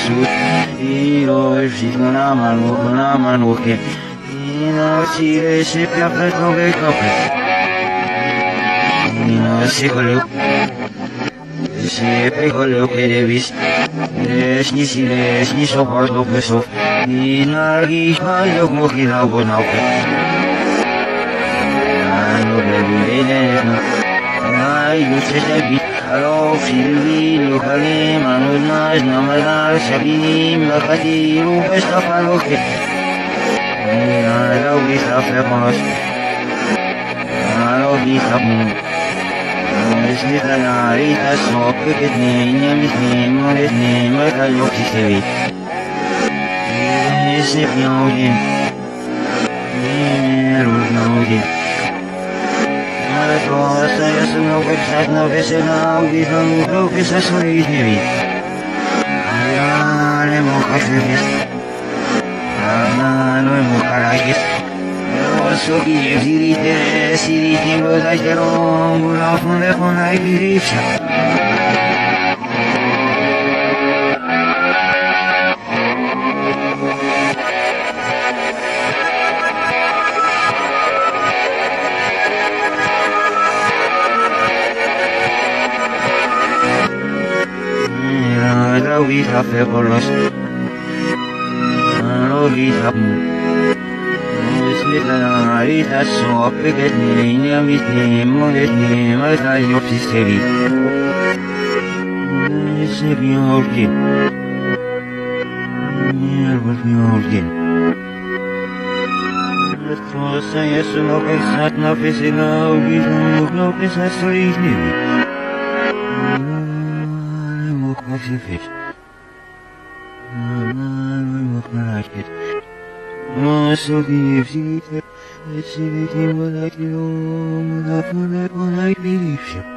Jesús, y lo existe una mano que y no sigue ese perfecto que copre. Y no se coló, se pegó lo que debís, ni soporto que so, y no guisma lo cogida con auge. No le viene, ay, luces de vida. Alo filvi lo kale manunas namadar sabini makati upesta paloke alo bisa femos alo bisa esnita narita sope que niña mis niños niños cayó que se vi ese piauyen niño Просто если много писать, но весела увидел, много писать свои дни. Я не мог ответить. Одна, но ему каракис. Высокие зрители, сидите, вы дайте рому, лапну веху найберися. Vida fe por los vida es mi vida so pequeña mi tiempo de tiempo da yo sistemi ese biorgin biorgin Cosa es no pensar no física no pensar soy ni So give you the city, what I do, what I believe you.